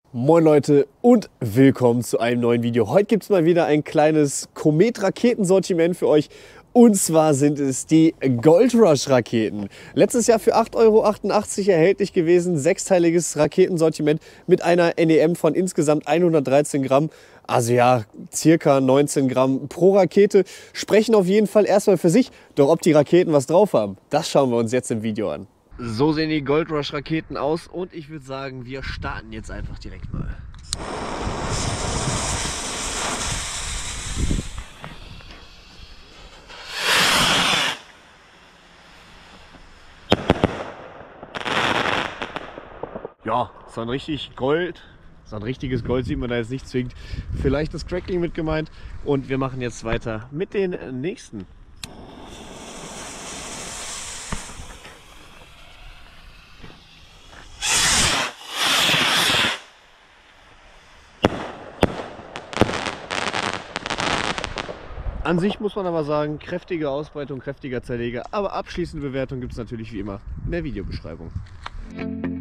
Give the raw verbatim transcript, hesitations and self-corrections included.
Moin Leute und willkommen zu einem neuen Video. Heute gibt es mal wieder ein kleines Komet-Raketensortiment für euch. Und zwar sind es die Gold Rush Raketen. Letztes Jahr für acht Euro achtundachtzig erhältlich gewesen. Sechsteiliges Raketensortiment mit einer N E M von insgesamt hundertdreizehn Gramm. Also ja, circa neunzehn Gramm pro Rakete. Sprechen auf jeden Fall erstmal für sich. Doch ob die Raketen was drauf haben, das schauen wir uns jetzt im Video an. So sehen die Gold Rush Raketen aus und ich würde sagen, wir starten jetzt einfach direkt mal. Ja, so ein richtig Gold, so ein richtiges Gold sieht man da jetzt nicht zwingend. Vielleicht das Crackling mit gemeint und wir machen jetzt weiter mit den nächsten. An sich muss man aber sagen, kräftige Ausbreitung, kräftiger Zerleger, aber abschließende Bewertung gibt es natürlich wie immer in der Videobeschreibung.